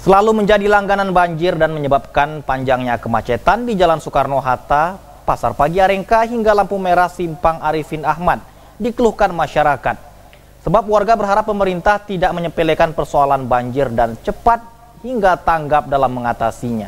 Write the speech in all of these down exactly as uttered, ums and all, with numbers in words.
Selalu menjadi langganan banjir dan menyebabkan panjangnya kemacetan di Jalan Soekarno-Hatta, Pasar Pagi Arengka hingga lampu merah Simpang Arifin Ahmad dikeluhkan masyarakat. Sebab warga berharap pemerintah tidak menyepelekan persoalan banjir dan cepat hingga tanggap dalam mengatasinya.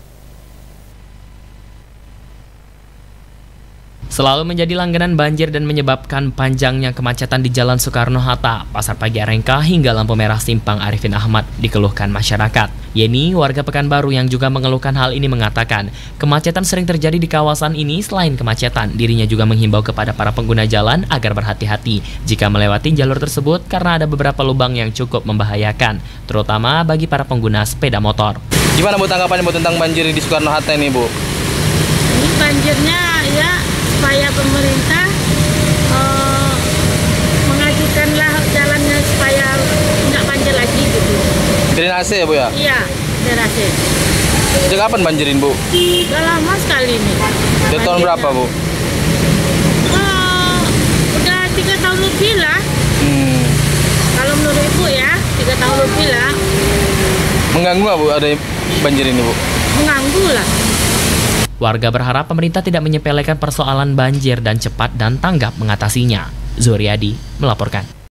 Selalu menjadi langganan banjir dan menyebabkan panjangnya kemacetan di Jalan Soekarno-Hatta, Pasar Pagi Arengka hingga lampu merah Simpang Arifin Ahmad dikeluhkan masyarakat. Yeni, warga Pekanbaru yang juga mengeluhkan hal ini mengatakan, kemacetan sering terjadi di kawasan ini. Selain kemacetan, dirinya juga menghimbau kepada para pengguna jalan agar berhati-hati jika melewati jalur tersebut karena ada beberapa lubang yang cukup membahayakan, terutama bagi para pengguna sepeda motor. Gimana Bu tanggapannya Bu tentang banjir di Soekarno-Hatta ini Bu? Ini banjirnya ya supaya pemerintah uh, mengajukanlah jalannya supaya nggak banjir lagi gitu. Drainase ya Bu ya? Iya, drainase. Sejak kapan banjirin Bu? Udah lama sekali nih. Udah tahun berapa Bu? Uh, udah tiga tahun lebih lah. Hmm. Kalau menurut Ibu ya, tiga tahun lebih lah. Mengganggu nggak Bu ada banjir ini Bu? Mengganggu lah. Warga berharap pemerintah tidak menyepelekan persoalan banjir dan cepat dan tanggap mengatasinya. Zuriadi melaporkan.